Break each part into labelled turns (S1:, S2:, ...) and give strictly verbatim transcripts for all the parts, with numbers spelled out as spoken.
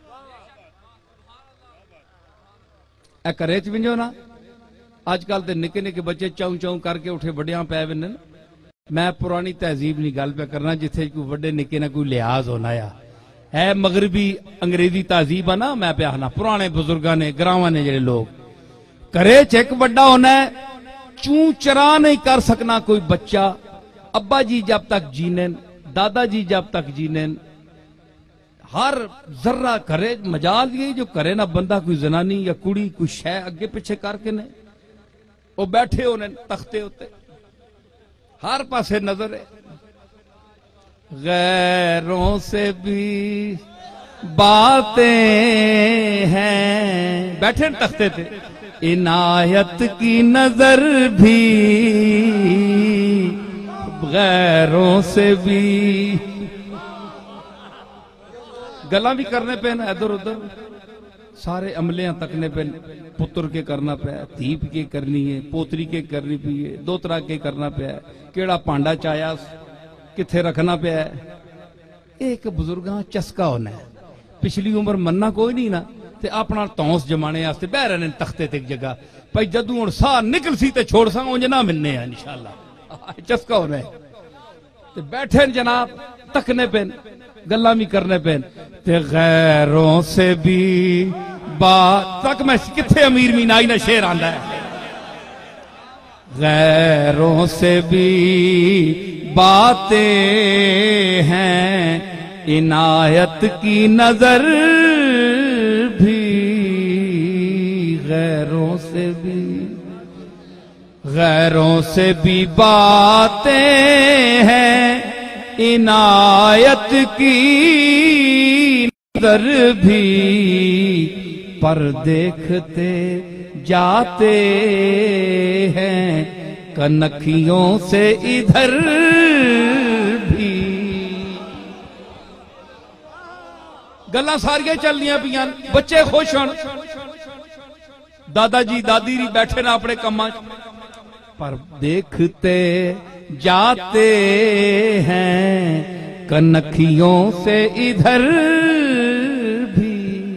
S1: اے کرے چ ونجو نا اج کل تے نکے نکے بچے چاؤں چاؤں کر کے اٹھے وڈیاں پے ونن میں پرانی تہذیب نہیں گل پہ کرنا جتھے کوئی وڈے نکے نہ کوئی لحاظ ہونا یا ہے مغربی انگریزی تہذیب ہے نا میں پہ آنا پرانے بزرگاں نے گراواں نے جڑے لوگ کرے چیک بڑا ہونا ہے چون چرا نہیں کر سکنا کوئی بچہ ابا جی جب تک جینن دادا جی جب تک جینن ہر ذرہ کرے مجال یہ جو کرے نا بندہ کوئی زنانی یا کڑی کوئی شے اگے پیچھے کر کے نے وہ بیٹھے ہونے تختے ہوتے ہر پاسے نظر ہے غیروں سے بھی باتیں ہیں بیٹھے تختے تھے عنایت کی نظر بھی غیروں سے بھی گلاں بھی کرنے پہ نا ادھر ادھر سارے عملیاں تکنے پہ پتر کے کرنا پہ دھیپ کے کرنی ہے پوتری کے کرنی پہ ہے دو طرح کے کرنا پہ ہے کیڑا پانڈا چایا کتھے رکھنا پہ ہے ایک بزرگاں چسکا ہونا ہے پچھلی عمر مننا کوئی نہیں نا تے اپنا تونس جمانے آستے بہ رہنے تختے تے ایک جگہ پائی جدوں ہن سا نکل سی تے چھوڑ سا اونج نہ ملنے ہیں انشاءاللہ چسکا ہونا ہے تے بیٹھے جناب تکنے پہ گلاں بھی کرنے پہ تے غیروں سے بھی بات تک میں کتھے امیر مینائی نہ شعر آندا ہے غیروں سے بھی باتیں ہیں عنایت کی نظر بھی غیروں سے بھی غیروں سے بھی باتیں ہیں عنایت کی نظر بھی پر دیکھتے جاتے ہیں کنکھیوں سے ادھر بھی گلاں ساریاں چلنیاں پیاں بچے خوش ہون دادا جی دادی ری بیٹھے نہ اپنے کماں پر دیکھتے جاتے ہیں کنکھیوں سے ادھر بھی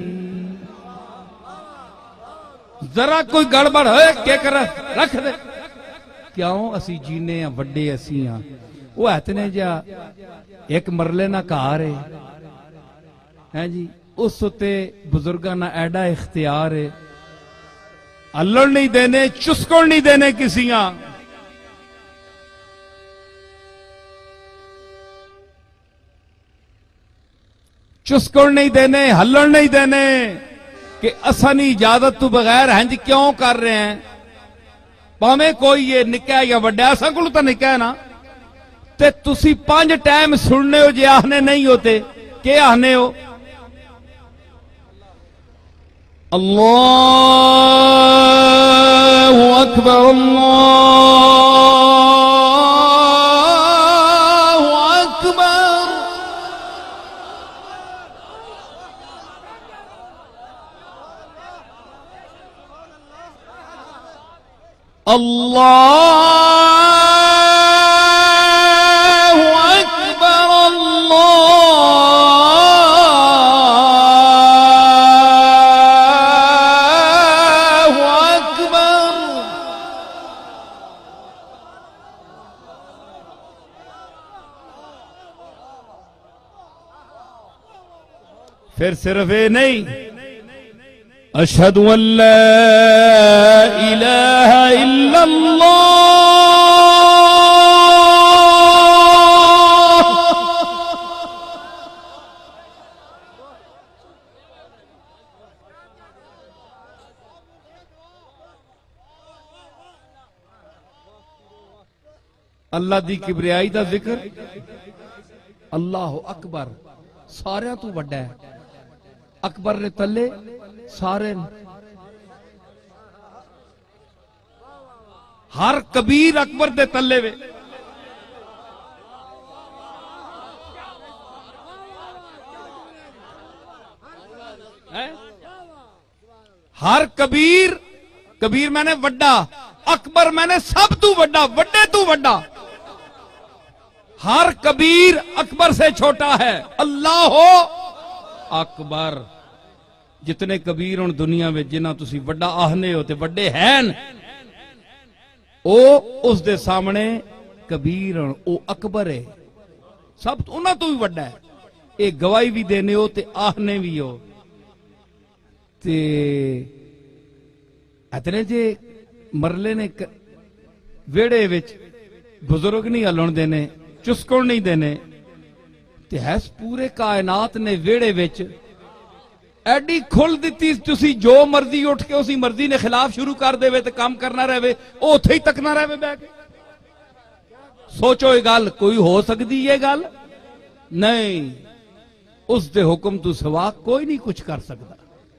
S1: ذرا کوئی گڑبڑ ہے کیا کر رکھ دے کیوں اسی جینے ہیں وڈے اسی ہیں وہ اتنے جا ایک مرلے نہ کار ہے جی اس تے بزرگاں نہ ایڈا اختیار ہے اللہ نہیں دینے چسکڑ نہیں دینے کسیاں چسکڑ نہیں دینے ہلن نہیں دینے کہ اسانی اجازت تو بغیر ہیں جی کیوں کر رہے ہیں پامیں کوئی یہ نکاح یا وڈا ایسا کلو تا نکاح نا تے تسی پانچ ٹائم سننے ہو جے آہنے نہیں ہوتے کہ آہنے ہو اللہ اکبر اللہ اکبر اللہ اکبر اللہ پھر صرف یہ نہیں اشہد ان لا الہ الا اللہ اللہ دی کبریائی دا ذکر اللہ اکبر سارے تو بڑا ہے اکبر نے تلے سارے ہر کبیر اکبر دے تلے وے ہر کبیر کبیر میں نے وڈا اکبر میں نے سب تو وڈا وڈے تو وڈا ہر کبیر اکبر سے چھوٹا ہے اللہ ہو اکبر جتنے کبیر ہوں دنیا میں جنہ تسی وڈا آہنے ہو تے وڈے ہیں او اس دے سامنے کبیر ہوں او اکبر ہے سب انہاں تو بھی وڈا ہے ایک گواہی بھی دینے ہو تے آہنے بھی ہو تے اتنے جے مرلے نے ویڑے وچ بزرگ نہیں ہلن دینے چسکن نہیں دینے تے ہے پورے کائنات نے ویڑے وچ ایڈی کھل دیتی تسی جو مرضی اٹھ کے اسی مرضی نے خلاف شروع کر دے وے تے کام کرنا رہے او تھے ہی تکنا رہے بے کے سوچو یہ گل کوئی ہو سکتی یہ گل نہیں اس دے حکم تو سوا کوئی نہیں کچھ کر سکتا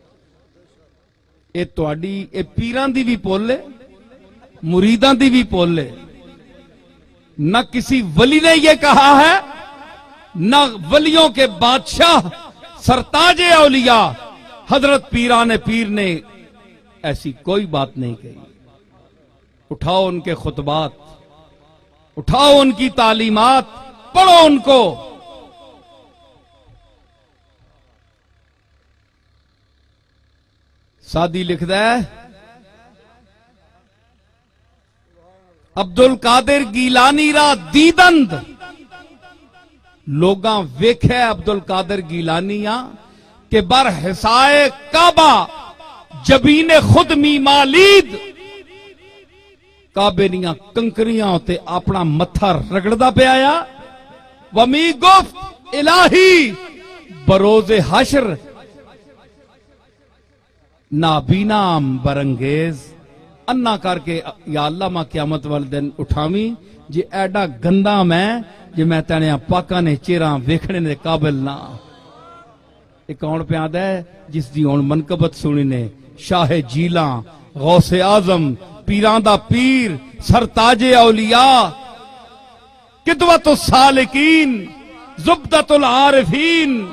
S1: اے تواڈی اے پیران دی بھی پولے مریدان دی بھی پولے نہ کسی ولی نے یہ کہا ہے نہ ولیوں کے بادشاہ سرتاج اولیاء حضرت پیران پیر نے ایسی کوئی بات نہیں کہی اٹھاؤ ان کے خطبات اٹھاؤ ان کی تعلیمات پڑھو ان کو سادی لکھدا ہے عبد القادر گیلانی را دیدند لوگاں ویکھے عبد القادر گیلانیاں کہ بر حسائے کعبہ جبین خود می مالید کعبے نیاں کنکریاں ہوتے اپنا متھا رگڑدا پہ آیا ومی گفت الہی بروز حشر نابینام برنگیز انا کر کے یا اللہ ماں قیامت والے دن اٹھاویں جی ایڈا گندا میں جی میں تینیاں پاکاں نے چیراں ویکھنے نے قابل نہ ایک کون پہ آدھا ہے جس دی اون منقبت سنی نے شاہ جیلاں غوث اعظم پیران دا پیر سرتاج اولیاء قدوۃ السالکین زبدۃ العارفین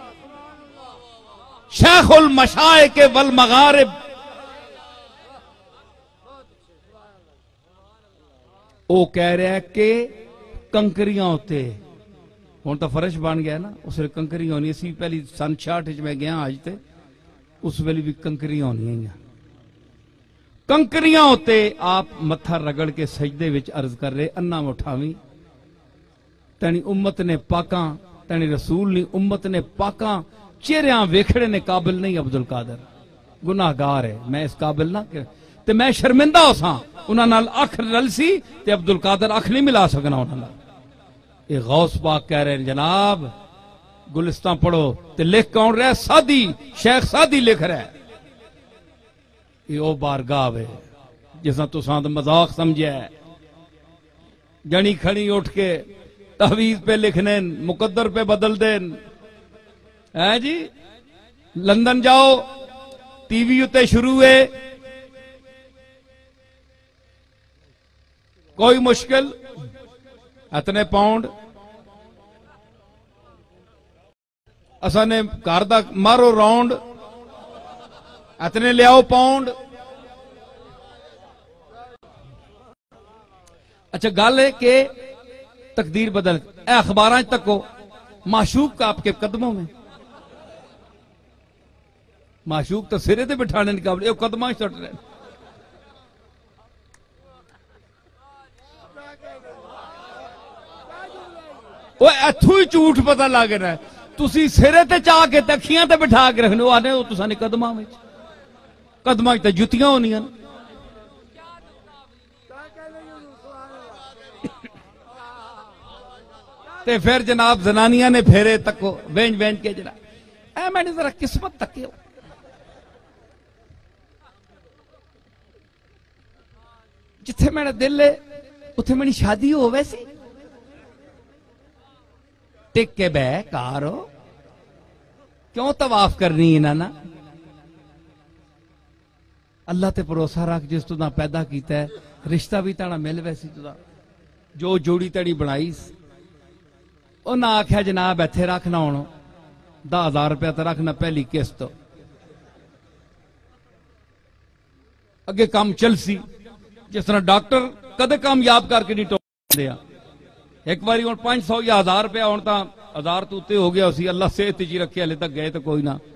S1: شیخ المشائق والمغارب او کہہ رہا ہے کہ کنکریاں ہوتے ہوں تو فرش بن گیا نا اس ویلے کنکریاں ہونی اسی پہلی سن چھیاٹھ میں گیا آج تے اس ویلے بھی کنکریاں ہونی ہیں کنکریاں ہوتے آپ متھا رگڑ کے سجدے وچ عرض کر رہے انا مٹھاویں تینی امت نے پاکاں تینی رسول نے امت نے پاکاں چہریاں ویکھڑے نے قابل نہیں عبد القادر گناہ گار ہے میں اس قابل نہ کہ تے میں شرمندہ ہو ساں انہاں نال اکھ رلسی تے عبد القادر اکھ نہیں ملا سکنا انہاں نال یہ غوث پاک کہہ رہے ہیں جناب گلستان پڑھو تے لکھ کون رہے سادی شیخ سادی لکھ رہے یہ او بارگاہ ہے جساں تو ساند مذاق سمجھے ہے جنی کھڑی اٹھ کے تحویز پہ لکھنے مقدر پہ بدل دین ہے جی لندن جاؤ ٹی وی اتے شروع ہے کوئی مشکل اتنے پاؤنڈ اسا نے گھر دا مارو راؤنڈ اتنے لیاؤ پاؤنڈ اچھا گل ہے کہ تقدیر بدل اے اخباراں تک ہو معشوق کا آپ کے قدموں میں معشوق تو سرے دے بٹھانے نہیں قابل یہ قدماں چٹ رہے وہ ایتھو ہی جھوٹ پتہ لگ رہا ہے تسی سرے تے چاہ کے تکھیاں تے بٹھا کے رکھنے وہ آنے وہ تساں نے قدماں وچ قدماں تے جتیاں ہونیاں تے پھر جناب زنانیاں نے پھیرے تکو وینج وینج کے جناب اے میں نے ذرا قسمت تکے ہو جتھے میرا دل ہے اتھے میری شادی ہو ویسی ٹک کے بے کارو کیوں طواف کرنی ہے نا اللہ تے بھروسہ رکھ جس تو نہ پیدا کیتا ہے رشتہ بھی تانا مل ویسی تو جو جوڑی تڑی بنائی او نہ آکھیا جناب ایتھے رکھنا ہونا دہ ہزار روپیہ تے رکھنا پہلی قسط اگے کام چل سی جس طرح ڈاکٹر کدے کامیاب کر کے نہیں ٹوک دیا ایک باری ہوں پانچ سو یا ہزار روپیہ ہوں تا ہزار تو اتے ہو گیا اسی اللہ صحت جی رکھے ہلے تک گئے تو کوئی نہ